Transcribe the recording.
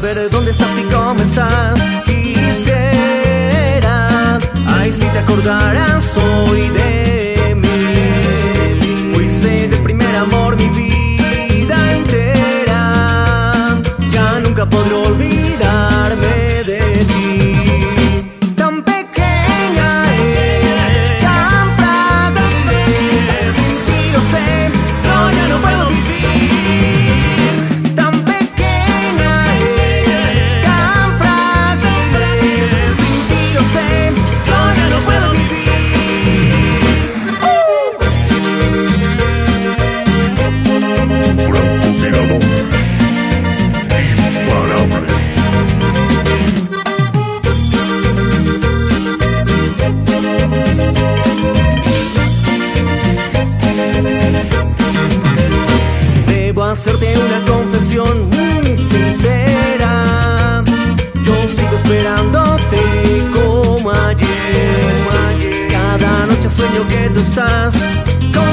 saber dónde estás y cómo estás. Quisiera, ay, si te acordaras hoy de mí. Fuiste de primer amor mi vida entera. Ya nunca podré olvidarme de ti. Tan pequeña es, tan frágil es. Sin ti lo sé, no, ya no puedo vivir. Hacerte una confesión sincera. Yo sigo esperándote como ayer. Cada noche sueño que tú estás con